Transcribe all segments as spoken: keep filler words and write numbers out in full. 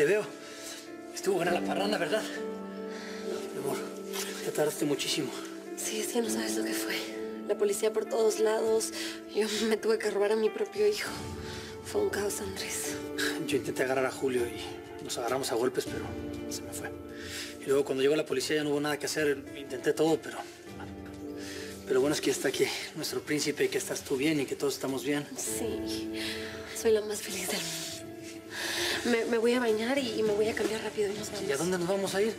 te veo. Estuvo buena la parranda, ¿verdad? Mi amor, te tardaste muchísimo. Sí, es que no sabes lo que fue. La policía por todos lados. Yo me tuve que robar a mi propio hijo. Fue un caos, Andrés. Yo intenté agarrar a Julio y nos agarramos a golpes, pero se me fue. Y luego cuando llegó la policía ya no hubo nada que hacer. Intenté todo, pero... Pero bueno, es que ya está aquí nuestro príncipe, que estás tú bien y que todos estamos bien. Sí, soy la más feliz del mundo. Me, me voy a bañar y, y me voy a cambiar rápido y nos vamos. ¿Y a dónde nos vamos a ir?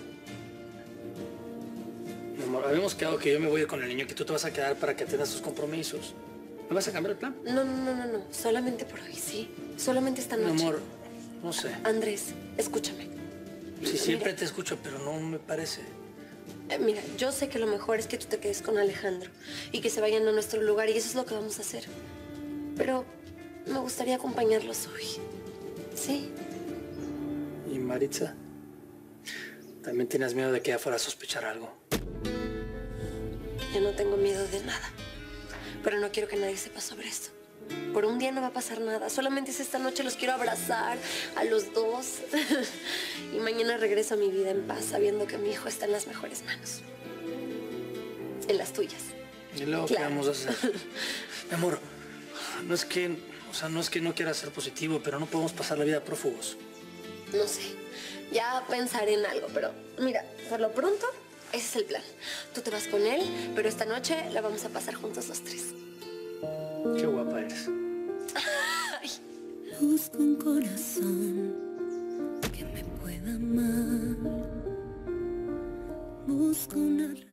Mi amor, habíamos quedado que yo me voy a ir con el niño, que tú te vas a quedar para que atiendas tus compromisos. ¿Me vas a cambiar el plan? No, no, no, no, no. Solamente por hoy, ¿sí? Solamente esta noche. Mi amor, no sé. Andrés, escúchame. Sí, siempre te escucho, pero no me parece. Eh, mira, yo sé que lo mejor es que tú te quedes con Alejandro y que se vayan a nuestro lugar y eso es lo que vamos a hacer. Pero me gustaría acompañarlos hoy. ¿Sí? ¿Y Maritza? ¿También tienes miedo de que ella fuera a sospechar algo? Yo no tengo miedo de nada. Pero no quiero que nadie sepa sobre esto. Por un día no va a pasar nada. Solamente es esta noche, los quiero abrazar a los dos. Y mañana regreso a mi vida en paz, sabiendo que mi hijo está en las mejores manos. En las tuyas. ¿Y luego Claro. qué vamos a hacer? Mi amor, no es que... O sea, no es que no quiera ser positivo, pero no podemos pasar la vida prófugos. No sé. Ya pensaré en algo, pero mira, por lo pronto, ese es el plan. Tú te vas con él, pero esta noche la vamos a pasar juntos los tres. Qué guapa eres. Ay. Busco un corazón que me pueda amar. Busco una